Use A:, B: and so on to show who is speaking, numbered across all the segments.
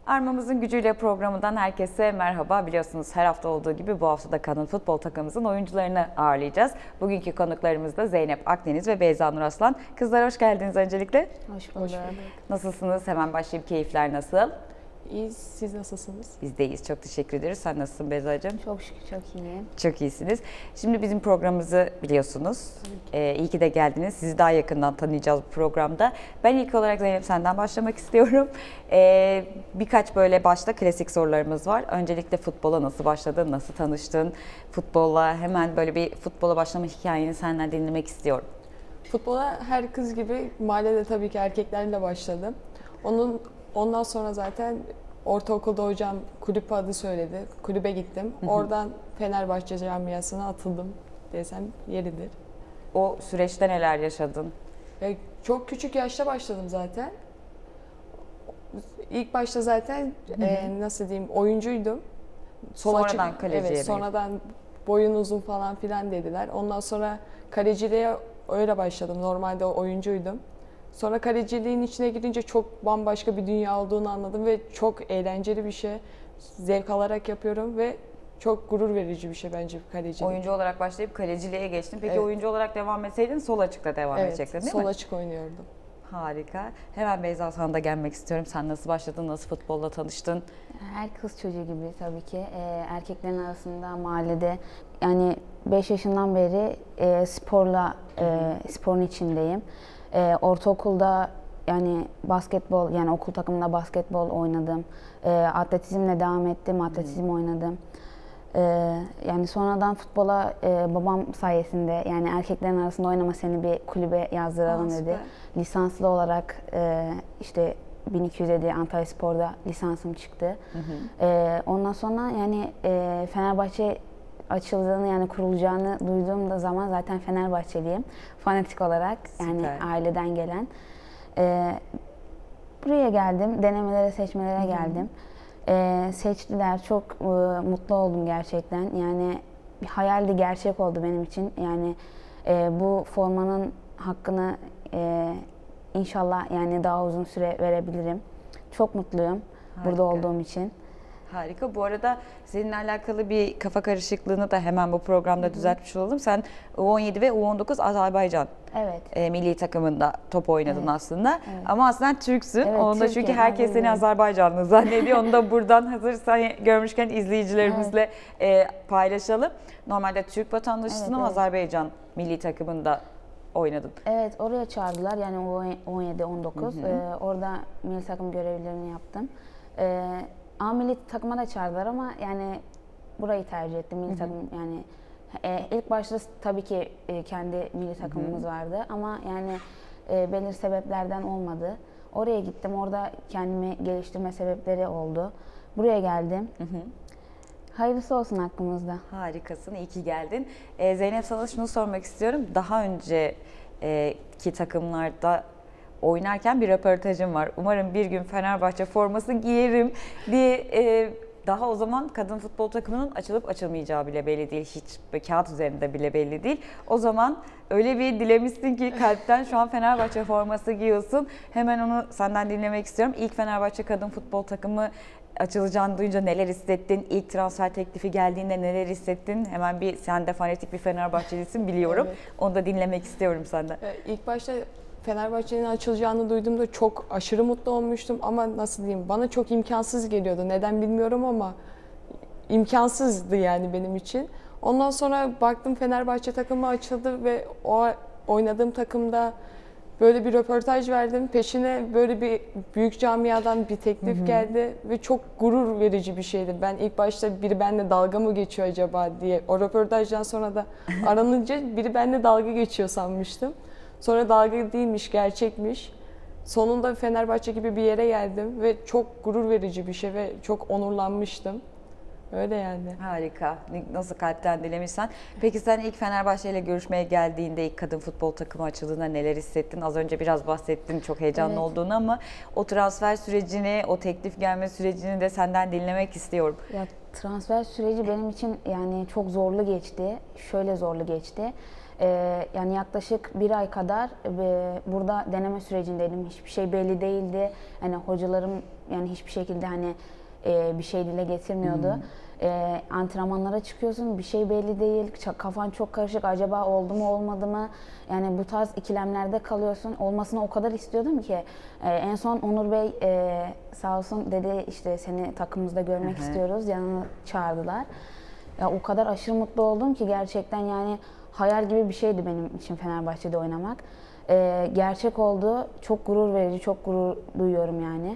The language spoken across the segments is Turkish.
A: Armamızın Gücüyle programından herkese merhaba. Biliyorsunuz her hafta olduğu gibi bu hafta da kadın futbol takımımızın oyuncularını ağırlayacağız. Bugünkü konuklarımız da Zeynep Akdeniz ve Beyza Nur Aslan. Kızlar hoş geldiniz öncelikle.
B: Hoş bulduk.
A: Nasılsınız? Hemen başlayıp keyifler nasıl?
B: İyiyiz. Siz nasılsınız?
A: Biz de iyiyiz. Çok teşekkür ederiz. Sen nasılsın Beyza'cığım?
C: Çok şükür çok iyiyim.
A: Çok iyisiniz. Şimdi bizim programımızı biliyorsunuz. İyi ki de geldiniz. Sizi daha yakından tanıyacağız bu programda. Ben ilk olarak Zeynep senden başlamak istiyorum. Birkaç böyle başta klasik sorularımız var. Öncelikle futbola nasıl başladın, nasıl tanıştın? Futbolla hemen böyle bir futbola başlama hikayeni senden dinlemek istiyorum.
B: Futbola her kız gibi mahallede tabii ki erkeklerle başladım. Ondan sonra zaten ortaokulda hocam kulüp adı söyledi. Kulübe gittim. Oradan Fenerbahçe camiasına atıldım desem yeridir.
A: O süreçte neler yaşadın?
B: Çok küçük yaşta başladım zaten. İlk başta zaten nasıl diyeyim oyuncuydum.
A: Sonradan kaleciye
B: Evet, sonradan boyun uzun falan filan dediler. Ondan sonra kaleciliğe öyle başladım. Normalde oyuncuydum. Sonra kaleciliğin içine girince çok bambaşka bir dünya olduğunu anladım ve çok eğlenceli bir şey. Zevk alarak yapıyorum ve çok gurur verici bir şey bence kalecilik.
A: Oyuncu olarak başlayıp kaleciliğe geçtin. Peki
B: Evet.
A: oyuncu olarak devam etseydin sol açıkta devam edecektin değil mi?
B: Sol açık oynuyordum.
A: Harika. Hemen Beyza sana da gelmek istiyorum. Sen nasıl başladın, nasıl futbolla tanıştın?
C: Her kız çocuğu gibi tabii ki erkeklerin arasında mahallede yani 5 yaşından beri sporun içindeyim. Ortaokulda yani basketbol yani okul takımında basketbol oynadım. Atletizmle devam ettim, atletizm oynadım. Yani sonradan futbola babam sayesinde yani erkeklerin arasında oynama seni bir kulübe yazdıralım dedi. Lisanslı olarak işte 1207 Antalyaspor'da lisansım çıktı. Ondan sonra yani Fenerbahçe açıldığını yani kurulacağını duyduğum zaman zaten Fenerbahçeliyim. Fanatik olarak yani aileden gelen. Buraya geldim, denemelere, seçmelere geldim. Seçtiler, çok mutlu oldum gerçekten. Yani bir hayaldi, gerçek oldu benim için. Yani bu formanın hakkını inşallah yani daha uzun süre verebilirim. Çok mutluyum burada olduğum için.
A: Harika. Bu arada seninle alakalı bir kafa karışıklığını da hemen bu programda düzeltmiş olalım. Sen U17 ve U19 Azerbaycan milli takımında top oynadın aslında. Evet. Ama aslında Türksün.
C: Evet,
A: Onu da çünkü herkes seni Azerbaycanlı zannediyor. Onu da buradan hazır sen görmüşken izleyicilerimizle paylaşalım. Normalde Türk vatandaşısın ama Azerbaycan milli takımında oynadın.
C: Evet, oraya çağırdılar. Yani U17-19. Orada milli takım görevlerini yaptım. Milli takıma da çağırdılar ama yani burayı tercih ettim. Milli takım yani ilk başta tabii ki kendi milli takımımız vardı ama yani belirli sebeplerden olmadı. Oraya gittim. Orada kendimi geliştirme sebepleri oldu. Buraya geldim. Hayırlısı olsun hakkımızda.
A: Harikasın. İyi ki geldin. Zeynep sana şunu sormak istiyorum. Daha önceki takımlarda oynarken bir röportajım var. Umarım bir gün Fenerbahçe forması giyerim diye daha o zaman kadın futbol takımının açılıp açılmayacağı bile belli değil. Hiç kağıt üzerinde bile belli değil. O zaman öyle bir dilemişsin ki kalpten şu an Fenerbahçe forması giyiyorsun. Hemen onu senden dinlemek istiyorum. İlk Fenerbahçe kadın futbol takımı açılacağını duyunca neler hissettin? İlk transfer teklifi geldiğinde neler hissettin? Hemen sen de fanatik bir Fenerbahçelisin biliyorum. Evet. Onu da dinlemek istiyorum senden.
B: İlk başta Fenerbahçe'nin açılacağını duyduğumda çok aşırı mutlu olmuştum ama nasıl diyeyim bana çok imkansız geliyordu. Neden bilmiyorum ama imkansızdı yani benim için. Ondan sonra baktım Fenerbahçe takımı açıldı ve o oynadığım takımda böyle bir röportaj verdim. Peşine böyle bir büyük camiadan bir teklif geldi ve çok gurur verici bir şeydi. Ben ilk başta biri benimle dalga mı geçiyor acaba diye o röportajdan sonra da aranınca biri benimle dalga geçiyor sanmıştım. Sonra dalga değilmiş, gerçekmiş. Sonunda Fenerbahçe gibi bir yere geldim ve çok gurur verici bir şey ve çok onurlanmıştım. Öyle yani.
A: Harika. Nasıl kalpten dilemişsen. Peki sen ilk Fenerbahçe ile görüşmeye geldiğinde ilk kadın futbol takımı açıldığında neler hissettin? Az önce biraz bahsettin çok heyecanlı olduğunu ama o transfer sürecini, o teklif gelme sürecini de senden dinlemek istiyorum.
C: Ya transfer süreci benim için yani çok zorlu geçti. Şöyle zorlu geçti. Yani yaklaşık bir ay kadar burada deneme sürecindeydim. Hiçbir şey belli değildi. Yani hocalarım yani hiçbir şekilde hani bir şey dile getirmiyordu. Antrenmanlara çıkıyorsun, bir şey belli değil, kafan çok karışık, acaba oldu mu olmadı mı? Yani bu tarz ikilemlerde kalıyorsun. Olmasını o kadar istiyordum ki en son Onur Bey sağ olsun dedi, işte seni takımımızda görmek istiyoruz, yanına çağırdılar. Ya o kadar aşırı mutlu oldum ki gerçekten, yani hayal gibi bir şeydi benim için Fenerbahçe'de oynamak. Gerçek oldu, çok gurur verici, çok gurur duyuyorum yani.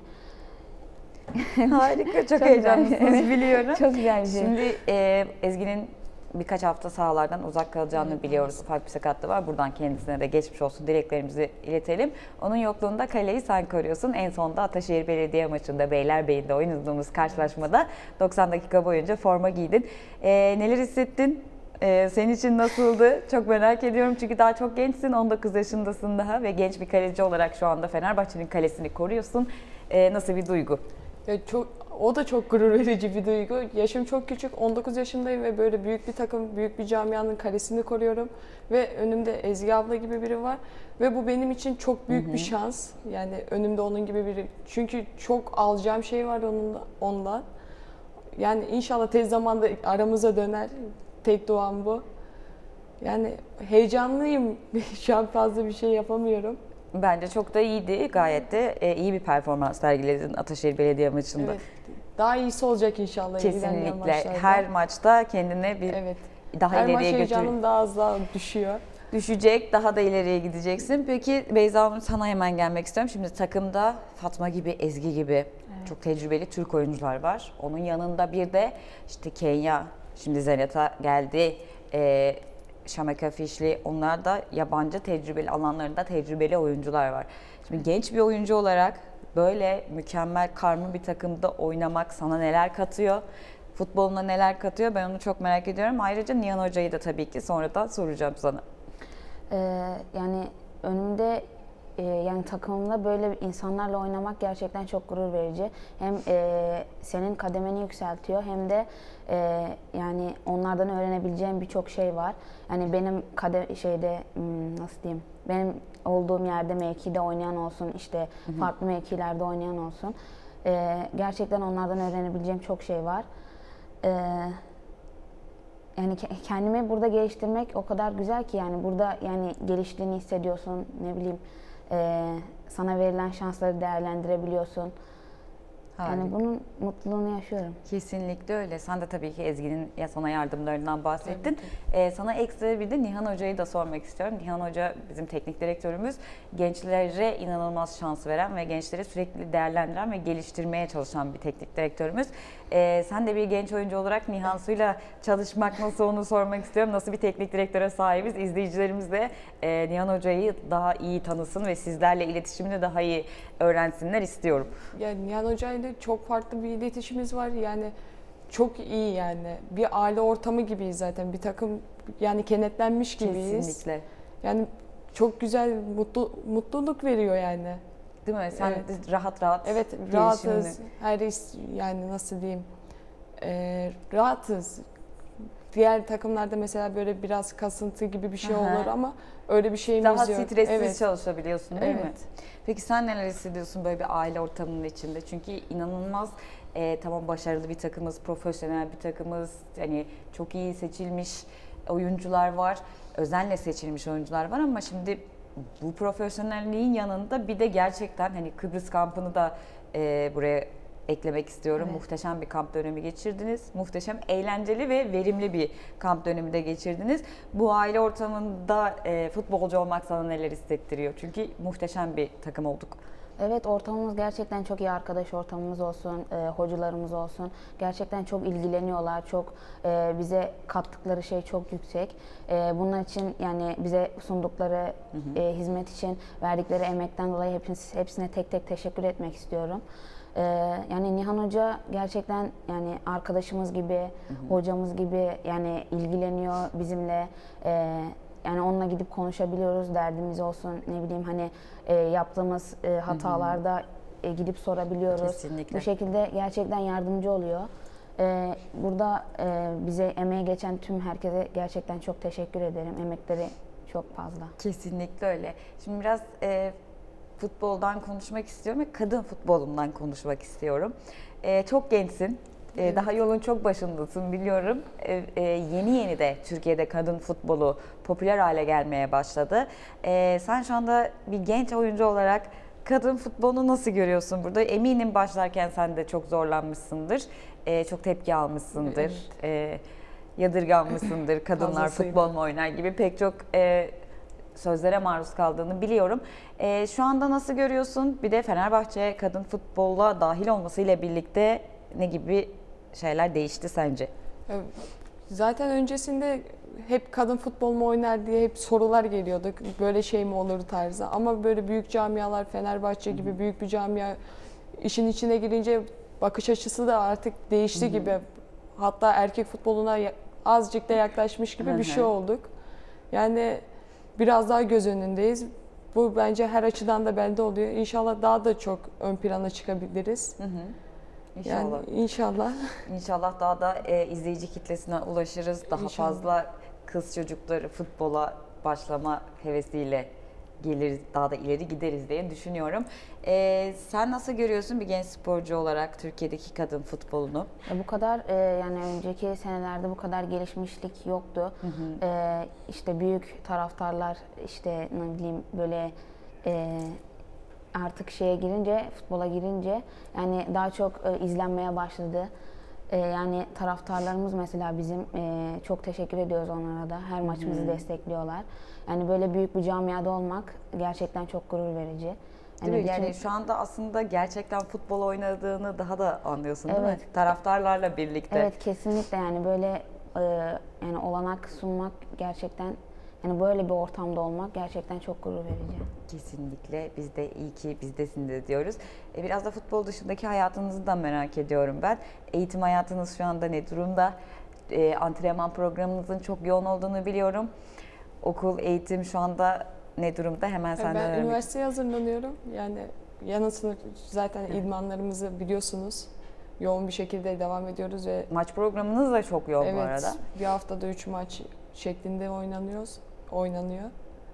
A: Harika, çok
C: Çok
A: heyecanlısınız
C: güzel.
A: biliyorum.
C: Çok güzel bir şey.
A: Şimdi Ezgi'nin birkaç hafta sahalardan uzak kalacağını biliyoruz. Ufak bir sakatlığı var. Buradan kendisine de geçmiş olsun dileklerimizi iletelim. Onun yokluğunda kaleyi sen koruyorsun. En sonunda Ataşehir Belediye maçında Beylerbeyi'nde oynadığımız karşılaşmada 90 dakika boyunca forma giydin. Neler hissettin? Senin için nasıldı? Çok merak ediyorum çünkü daha çok gençsin, 19 yaşındasın daha ve genç bir kaleci olarak şu anda Fenerbahçe'nin kalesini koruyorsun. Nasıl bir duygu?
B: Ya o da çok gurur verici bir duygu. Yaşım çok küçük, 19 yaşındayım ve böyle büyük bir takım, büyük bir camianın kalesini koruyorum. Ve önümde Ezgi abla gibi biri var. Ve bu benim için çok büyük bir şans. Yani önümde onun gibi biri. Çünkü çok alacağım şey var ondan. Yani inşallah tez zamanda aramıza döner. Tek duam bu. Yani heyecanlıyım. Şu an fazla bir şey yapamıyorum.
A: Bence çok da iyiydi. Gayet de iyi bir performans sergiledin Ataşehir Belediye maçında.
B: Evet. Daha iyisi olacak inşallah.
A: Kesinlikle. Her maçta kendine bir daha
B: her maç
A: ileriye
B: heyecanım daha az daha düşüyor.
A: düşecek, daha da ileriye gideceksin. Peki Beyza, sana hemen gelmek istiyorum. Şimdi takımda Fatma gibi, Ezgi gibi çok tecrübeli Türk oyuncular var. Onun yanında bir de işte Kenya, şimdi Zenet'a geldi. Şameka Fişli, onlar da yabancı tecrübeli alanlarında tecrübeli oyuncular var. Şimdi genç bir oyuncu olarak böyle mükemmel karma bir takımda oynamak sana neler katıyor? Futboluna neler katıyor? Ben onu çok merak ediyorum. Ayrıca Nihan Hoca'yı da tabii ki sonradan soracağım sana.
C: Yani önümde yani takımımda böyle insanlarla oynamak gerçekten çok gurur verici. Hem senin kademeni yükseltiyor hem de yani onlardan öğrenebileceğim birçok şey var. Yani benim nasıl diyeyim? Benim olduğum yerde mevkide oynayan olsun, işte farklı mevkilerde oynayan olsun. Gerçekten onlardan öğrenebileceğim çok şey var. Yani kendimi burada geliştirmek o kadar güzel ki, yani burada yani geliştiğini hissediyorsun, ne bileyim sana verilen şansları değerlendirebiliyorsun. Yani bunun mutluluğunu yaşıyorum.
A: Kesinlikle öyle. Sen de tabii ki Ezgi'nin sana yardımlarından bahsettin. Sana ekstra bir de Nihan Hoca'yı da sormak istiyorum. Nihan Hoca bizim teknik direktörümüz. Gençlere inanılmaz şans veren ve gençleri sürekli değerlendiren ve geliştirmeye çalışan bir teknik direktörümüz. Sen de bir genç oyuncu olarak Nihan Su'yla çalışmak nasıl, onu sormak istiyorum. Nasıl bir teknik direktöre sahibiz? İzleyicilerimiz de Nihan Hoca'yı daha iyi tanısın ve sizlerle iletişimini daha iyi öğrensinler istiyorum.
B: Yani Nihan Hoca'yla çok farklı bir iletişimimiz var. Yani çok iyi yani. Bir aile ortamı gibiyiz zaten. Bir takım, yani kenetlenmiş gibiyiz.
A: Kesinlikle.
B: Yani çok güzel, mutluluk veriyor yani.
A: Değil mi? Sen de rahat rahat.
B: Evet, rahatız. Yani nasıl diyeyim? Rahatız. Diğer takımlarda mesela böyle biraz kasıntı gibi bir şey olur ama öyle bir şeyimiz
A: daha
B: yok.
A: stressiz çalışabiliyorsun değil mi?
B: Evet.
A: Peki sen neler hissediyorsun böyle bir aile ortamının içinde? Çünkü inanılmaz tamam, başarılı bir takımız, profesyonel bir takımız, yani çok iyi seçilmiş oyuncular var, özenle seçilmiş oyuncular var ama şimdi bu profesyonelliğin yanında bir de gerçekten hani Kıbrıs kampını da buraya eklemek istiyorum.
B: Evet.
A: Muhteşem bir kamp dönemi geçirdiniz. Muhteşem, eğlenceli ve verimli bir kamp dönemi de geçirdiniz. Bu aile ortamında futbolcu olmak sana neler hissettiriyor? Çünkü muhteşem bir takım olduk.
C: Evet, ortamımız gerçekten çok iyi, arkadaş ortamımız olsun, hocalarımız olsun. Gerçekten çok ilgileniyorlar, çok bize kattıkları şey çok yüksek. Bunun için yani bize sundukları hizmet için verdikleri emekten dolayı hepsine tek tek teşekkür etmek istiyorum. Yani Nihan Hoca gerçekten yani arkadaşımız gibi, hocamız gibi yani ilgileniyor bizimle. Yani onunla gidip konuşabiliyoruz, derdimiz olsun, ne bileyim hani yaptığımız hatalarda gidip sorabiliyoruz.
A: Kesinlikle.
C: Bu şekilde gerçekten yardımcı oluyor. Burada bize emeği geçen tüm herkese gerçekten çok teşekkür ederim. Emekleri çok fazla.
A: Kesinlikle öyle. Şimdi biraz futboldan konuşmak istiyorum ve kadın futbolundan konuşmak istiyorum. Çok gençsin.
B: Evet.
A: Daha yolun çok başındasın biliyorum. Yeni yeni de Türkiye'de kadın futbolu popüler hale gelmeye başladı. Sen şu anda bir genç oyuncu olarak kadın futbolunu nasıl görüyorsun burada? Eminim başlarken sen de çok zorlanmışsındır. Çok tepki almışsındır. Yadırganmışsındır. Kadınlar
B: Fazlasıyla.
A: futbol mu oynar gibi pek çok sözlere maruz kaldığını biliyorum. Şu anda nasıl görüyorsun? Bir de Fenerbahçe kadın futbola dahil olmasıyla birlikte ne gibi şeyler değişti sence?
B: Zaten öncesinde hep kadın futbol mu oynar diye hep sorular geliyordu. Böyle şey mi olur tarzı. Ama böyle büyük camialar, Fenerbahçe gibi büyük bir camia işin içine girince bakış açısı da artık değişti gibi. Hatta erkek futboluna azıcık da yaklaşmış gibi bir şey olduk. Yani biraz daha göz önündeyiz. Bu bence her açıdan da bende oluyor. İnşallah daha da çok ön plana çıkabiliriz.
A: İnşallah.
B: Yani inşallah.
A: İnşallah daha da izleyici kitlesine ulaşırız. Daha
B: İnşallah.
A: fazla kız çocukları futbola başlama hevesiyle geliriz, daha da ileri gideriz diye düşünüyorum. Sen nasıl görüyorsun bir genç sporcu olarak Türkiye'deki kadın futbolunu?
C: Bu kadar yani önceki senelerde bu kadar gelişmişlik yoktu. İşte büyük taraftarlar işte ne bileyim böyle artık şeye girince, futbola girince yani daha çok izlenmeye başladı. Yani taraftarlarımız mesela bizim çok teşekkür ediyoruz onlara da. Her maçımızı destekliyorlar. Yani böyle büyük bir camiada olmak gerçekten çok gurur verici.
A: Değil mi?
C: bütün-
A: Yani şu anda aslında gerçekten futbol oynadığını daha da anlıyorsun değil mi?
C: Evet.
A: Taraftarlarla birlikte.
C: Evet kesinlikle yani böyle yani olanak sunmak gerçekten yani böyle bir ortamda olmak gerçekten çok gurur verici.
A: Kesinlikle. Biz de iyi ki bizdesin de diyoruz. Biraz da futbol dışındaki hayatınızı da merak ediyorum ben. Eğitim hayatınız şu anda ne durumda? Antrenman programınızın çok yoğun olduğunu biliyorum. Okul, eğitim şu anda ne durumda? Hemen senden
B: Ben
A: öğrenmek
B: üniversiteye hazırlanıyorum. Yani yanı sıra zaten idmanlarımızı biliyorsunuz. Yoğun bir şekilde devam ediyoruz ve
A: Maç programınız da çok yoğun bu
B: evet,
A: arada.
B: bir haftada 3 maç şeklinde oynanıyor.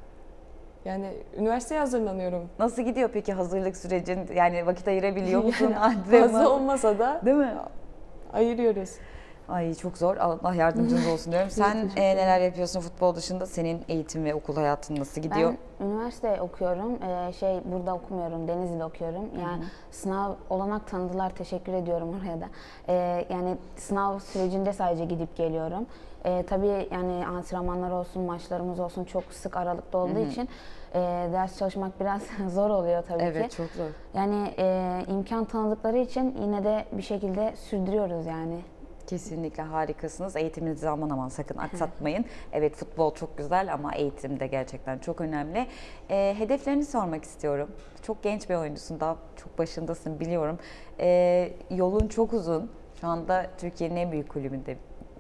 B: Yani üniversiteye hazırlanıyorum.
A: Nasıl gidiyor peki hazırlık sürecin? Yani vakit ayırabiliyor musun?
B: Yani
A: Antrenman?
B: fazla olmasa da
A: Değil mi?
B: ayırıyoruz.
A: Ay çok zor. Allah yardımcınız olsun diyorum. Sen neler yapıyorsun futbol dışında? Senin eğitim ve okul hayatın nasıl gidiyor?
C: Ben üniversite okuyorum. Burada okumuyorum. Denizli'de okuyorum. Yani sınav olanak tanıdılar. Teşekkür ediyorum oraya da. Yani sınav sürecinde sadece gidip geliyorum. Tabii yani antrenmanlar olsun, maçlarımız olsun çok sık aralıkta olduğu için ders çalışmak biraz zor oluyor tabii ki.
A: Evet çok zor.
C: Yani imkan tanıdıkları için yine de bir şekilde sürdürüyoruz yani.
A: Kesinlikle harikasınız. Eğitiminizi aman aman sakın aksatmayın. Evet futbol çok güzel ama eğitim de gerçekten çok önemli. Hedeflerini sormak istiyorum. Çok genç bir oyuncusun. Daha çok başındasın biliyorum. Yolun çok uzun. Şu anda Türkiye'nin en büyük kulübünde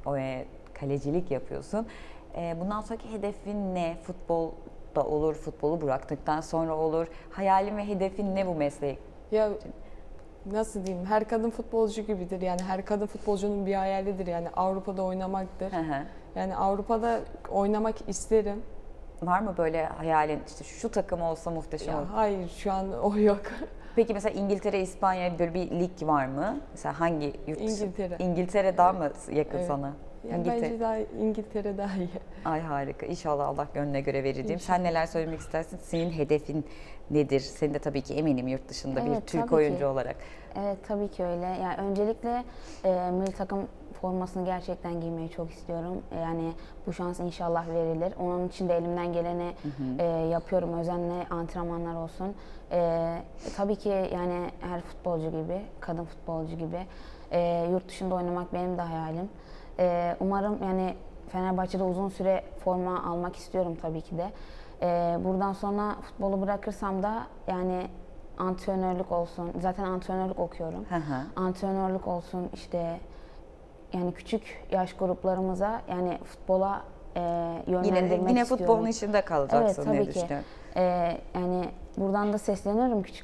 A: kalecilik yapıyorsun. Bundan sonraki hedefin ne? Futbol da olur, futbolu bıraktıktan sonra olur. Hayalin ve hedefin ne bu mesleği?
B: Ya nasıl diyeyim? Her kadın futbolcu gibidir. Yani her kadın futbolcunun bir hayalidir. Yani Avrupa'da oynamaktır. Yani Avrupa'da oynamak isterim.
A: Var mı böyle hayalin işte şu takım olsa muhteşem olur?
B: Ya hayır şu an o yok.
A: Peki mesela İngiltere, İspanya böyle bir lig var mı? Mesela hangi yurt dışı?
B: İngiltere.
A: İngiltere daha mı yakın
B: Evet.
A: sana?
B: Yani bence daha İngiltere daha iyi.
A: Ay harika. İnşallah Allah gönlüne göre verir diyeyim.
B: İnşallah.
A: Sen neler söylemek istersin? Senin hedefin nedir? Senin de tabii ki eminim yurt dışında bir
C: Evet,
A: Türk
C: tabii
A: oyuncu
C: ki.
A: olarak.
C: Evet tabii ki öyle. Yani öncelikle milli takım formasını gerçekten giymeyi çok istiyorum. Yani bu şans inşallah verilir. Onun için de elimden geleni yapıyorum. Özenle antrenmanlar olsun. Tabii ki yani her futbolcu gibi, kadın futbolcu gibi yurt dışında oynamak benim de hayalim. Umarım yani Fenerbahçe'de uzun süre forma almak istiyorum tabii ki de. Buradan sonra futbolu bırakırsam da yani antrenörlük olsun. Zaten antrenörlük okuyorum. Antrenörlük olsun işte yani küçük yaş gruplarımıza yani futbola yönlendirmek
A: Yine
C: istiyorum.
A: futbolun içinde kalacaksın
C: Evet
A: diye
C: tabii ki.
A: düşünüyorum.
C: Yani buradan da sesleniyorum küçük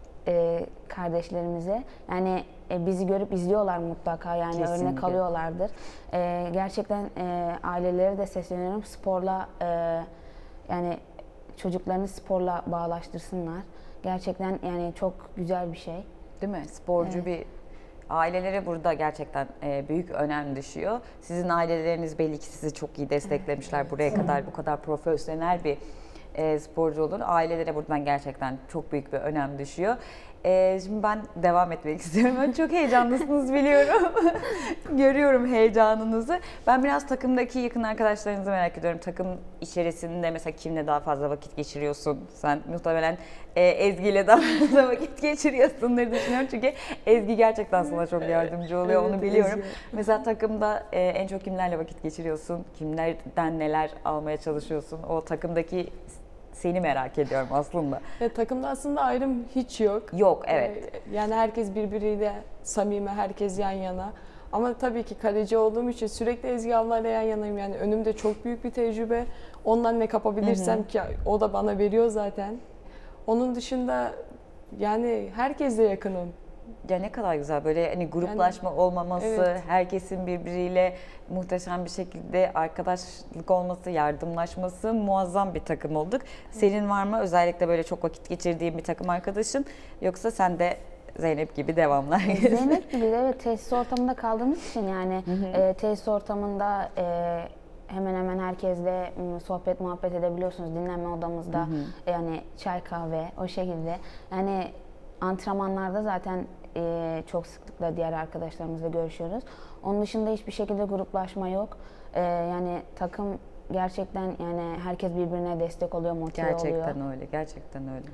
C: kardeşlerimize. Yani bizi görüp izliyorlar mutlaka yani
A: Kesinlikle.
C: örnek alıyorlardır. Gerçekten ailelere de sesleniyorum sporla yani çocuklarını sporla bağlaştırsınlar. Gerçekten yani çok güzel bir şey.
A: Değil mi? Sporcu bir ailelere burada gerçekten büyük önem düşüyor. Sizin aileleriniz belli ki sizi çok iyi desteklemişler. Buraya kadar bu kadar profesyonel bir sporcu olun. Ailelere buradan gerçekten çok büyük bir önem düşüyor. Şimdi ben devam etmek istiyorum. Çok heyecanlısınız biliyorum. Görüyorum heyecanınızı. Ben biraz takımdaki yakın arkadaşlarınızı merak ediyorum. Takım içerisinde mesela kimle daha fazla vakit geçiriyorsun? Sen muhtemelen Ezgi ile daha fazla vakit geçiriyorsundur düşünüyorum. Çünkü Ezgi gerçekten sana çok yardımcı oluyor,
B: Evet,
A: onu biliyorum.
B: Ezgi.
A: Mesela takımda en çok kimlerle vakit geçiriyorsun? Kimlerden neler almaya çalışıyorsun? O takımdaki seni merak ediyorum aslında.
B: Takımda aslında ayrım hiç yok.
A: Yok, evet.
B: Yani herkes birbiriyle samimi, herkes yan yana. Ama tabii ki kaleci olduğum için sürekli Ezgi ablayla yan yanayım. Yani önümde çok büyük bir tecrübe. Ondan ne kapabilirsem ki o da bana veriyor zaten. Onun dışında yani herkesle yakınım.
A: Ya ne kadar güzel böyle hani gruplaşma olmaması,
B: evet.
A: herkesin birbiriyle muhteşem bir şekilde arkadaşlık olması, yardımlaşması, muazzam bir takım olduk. Senin var mı özellikle böyle çok vakit geçirdiğin bir takım arkadaşın, yoksa sen de Zeynep gibi devamlar?
C: Zeynep gibi de evet, tesis ortamında kaldığımız için yani tesis ortamında hemen hemen herkesle sohbet muhabbet edebiliyorsunuz. Dinlenme odamızda yani çay kahve o şekilde. Yani antrenmanlarda zaten çok sıklıkla diğer arkadaşlarımızla görüşüyoruz. Onun dışında hiçbir şekilde gruplaşma yok. Yani takım gerçekten yani herkes birbirine destek oluyor, motive oluyor.
A: Gerçekten öyle, gerçekten öyle.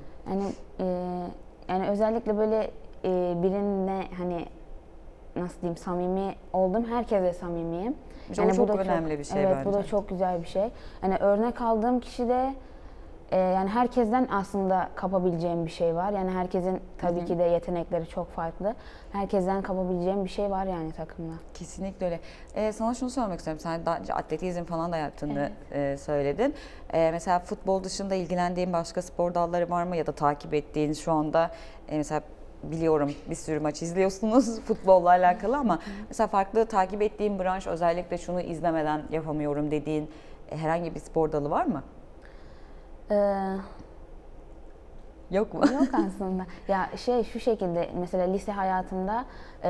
C: Yani özellikle böyle birine hani nasıl diyeyim samimi oldum. Herkese samimiyim.
A: Yani
C: bu
A: çok
C: da
A: önemli bir şey
C: evet,
A: bence.
C: bu da çok güzel bir şey. Hani örnek aldığım kişi de yani herkesten aslında kapabileceğim bir şey var. Yani herkesin tabii ki de yetenekleri çok farklı. Herkesten kapabileceğim bir şey var yani takımda.
A: Kesinlikle öyle. Sana şunu sormak istiyorum. Sen daha önce atletizm falan da yaptığını söyledin. Mesela futbol dışında ilgilendiğin başka spor dalları var mı? Ya da takip ettiğin şu anda mesela biliyorum bir sürü maç izliyorsunuz futbolla alakalı ama mesela farklı takip ettiğin branş, özellikle şunu izlemeden yapamıyorum dediğin herhangi bir spor dalı var mı? Yok mu?
C: Yok aslında. Ya şu şekilde mesela lise hayatımda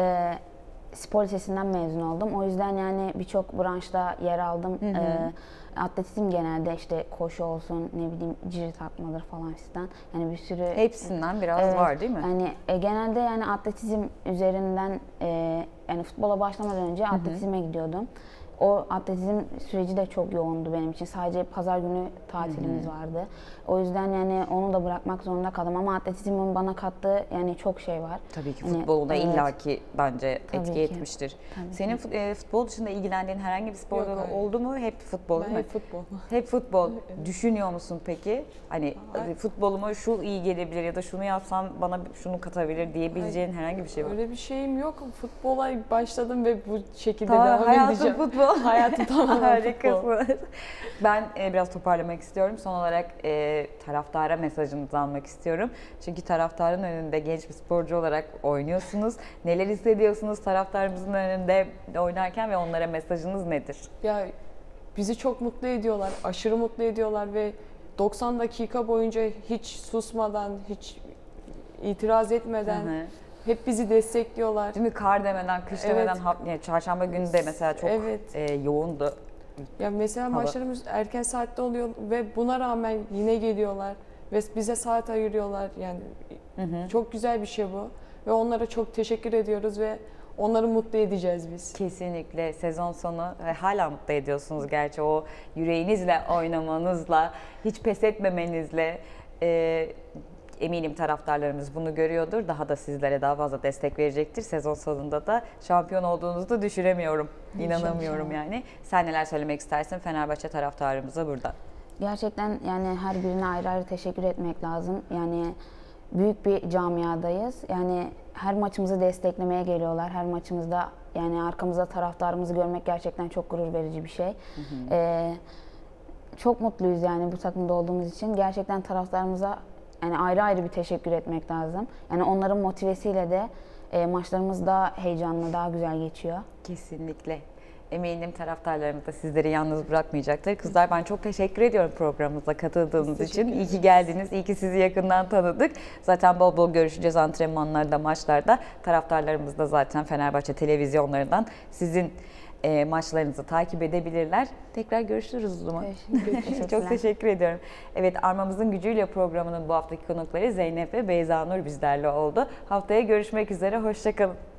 C: spor lisesinden mezun oldum. O yüzden yani birçok branşta yer aldım. Atletizm genelde işte koşu olsun, ne bileyim cirit atmadır falan fistan. Yani bir sürü
A: Hepsinden biraz var değil mi?
C: Yani genelde yani atletizm üzerinden yani futbola başlamadan önce atletizme gidiyordum. O atletizm süreci de çok yoğundu benim için. Sadece pazar günü tatilimiz vardı. O yüzden yani onu da bırakmak zorunda kaldım. Ama atletizmin bana kattığı yani çok şey var.
A: Tabii ki
C: Yani,
A: futbolda
C: evet.
A: illaki bence
C: Tabii
A: etki
C: ki.
A: etmiştir.
C: Tabii
A: Senin futbol dışında ilgilendiğin herhangi bir spor
B: Yok,
A: dalı
B: hayır.
A: oldu mu? Hep futbol değil
B: Ben
A: mi?
B: hep futbol.
A: Hep futbol. Düşünüyor musun peki? Hani
B: Hayır.
A: futboluma şu iyi gelebilir ya da şunu yapsam bana şunu katabilir diyebileceğin herhangi bir şey var mı?
B: Öyle bir şeyim yok. Futbola başladım ve bu şekilde
A: Tamam,
B: devam
A: hayatım
B: edeceğim.
A: futbol.
B: Hayatım tamamen futbol.
A: Harikasın. Ben biraz toparlamak istiyorum. Son olarak taraftara mesajınızı almak istiyorum. Çünkü taraftarın önünde genç bir sporcu olarak oynuyorsunuz. Neler hissediyorsunuz taraftarımızın önünde oynarken ve onlara mesajınız nedir?
B: Ya bizi çok mutlu ediyorlar, aşırı mutlu ediyorlar ve 90 dakika boyunca hiç susmadan, hiç itiraz etmeden hep bizi destekliyorlar.
A: Değil mi? Kar demeden, kış
B: Evet.
A: demeden, yani çarşamba günü de mesela çok yoğundu.
B: Ya mesela maçlarımız erken saatte oluyor ve buna rağmen yine geliyorlar ve bize saat ayırıyorlar. Yani çok güzel bir şey bu ve onlara çok teşekkür ediyoruz ve onları mutlu edeceğiz biz.
A: Kesinlikle sezon sonu ve hala mutlu ediyorsunuz gerçi o yüreğinizle oynamanızla, hiç pes etmemenizle. Eminim taraftarlarımız bunu görüyordur. Daha da sizlere daha fazla destek verecektir. Sezon sonunda da şampiyon olduğunuzu da düşüremiyorum. İnanamıyorum yani. Sen neler söylemek istersin Fenerbahçe taraftarımıza burada?
C: Gerçekten yani her birine ayrı ayrı teşekkür etmek lazım. Yani büyük bir camiadayız. Yani her maçımızı desteklemeye geliyorlar. Her maçımızda yani arkamızda taraftarımızı görmek gerçekten çok gurur verici bir şey. Çok mutluyuz yani bu takımda olduğumuz için. Gerçekten taraftarımıza yani ayrı ayrı bir teşekkür etmek lazım. Yani onların motivesiyle de maçlarımız daha heyecanlı, daha güzel geçiyor.
A: Kesinlikle. Eminim taraftarlarımız da sizleri yalnız bırakmayacaktır. Kızlar, ben çok teşekkür ediyorum programımıza katıldığınız için. İyi ki geldiniz, iyi ki sizi yakından tanıdık. Zaten bol bol görüşeceğiz antrenmanlarda, maçlarda. Taraftarlarımız da zaten Fenerbahçe televizyonlarından sizin maçlarınızı takip edebilirler. Tekrar görüşürüz o zaman. Çok teşekkür ediyorum. Evet, Armamızın Gücüyle programının bu haftaki konukları Zeynep ve Beyza Nur bizlerle oldu. Haftaya görüşmek üzere, hoşça kalın.